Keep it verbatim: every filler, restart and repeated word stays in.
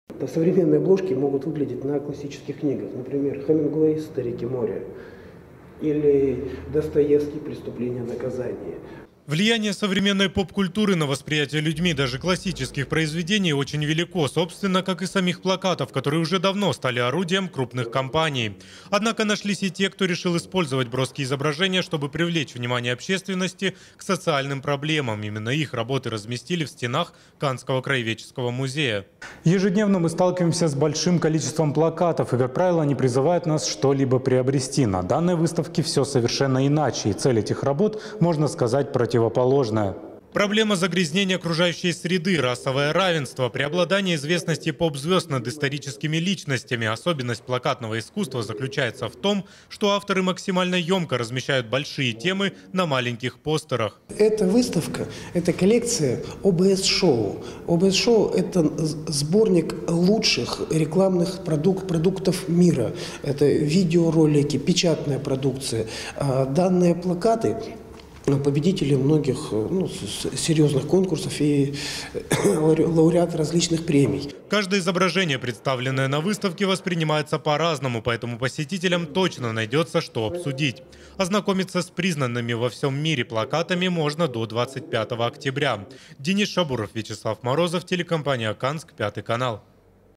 Современные обложки могут выглядеть на классических книгах, например, Хемингуэй «Старики моря» или Достоевский «Преступление и наказание». Влияние современной поп-культуры на восприятие людьми даже классических произведений очень велико, собственно, как и самих плакатов, которые уже давно стали орудием крупных компаний. Однако нашлись и те, кто решил использовать броские изображения, чтобы привлечь внимание общественности к социальным проблемам. Именно их работы разместили в стенах Каннского краеведческого музея. Ежедневно мы сталкиваемся с большим количеством плакатов, и, как правило, они призывают нас что-либо приобрести. На данной выставке все совершенно иначе, и цель этих работ, можно сказать, противоположная. Проблема загрязнения окружающей среды, расовое равенство, преобладание известности поп-звезд над историческими личностями. Особенность плакатного искусства заключается в том, что авторы максимально емко размещают большие темы на маленьких постерах. Эта выставка – это коллекция о бэ эс-шоу. о бэ эс-шоу – это сборник лучших рекламных продук продуктов мира. Это видеоролики, печатная продукция. Данные плакаты – победители многих ну, серьезных конкурсов и лауреаты различных премий. Каждое изображение, представленное на выставке, воспринимается по-разному, поэтому посетителям точно найдется, что обсудить. Ознакомиться с признанными во всем мире плакатами можно до двадцать пятого октября. Денис Шабуров, Вячеслав Морозов, телекомпания «Канск», Пятый канал.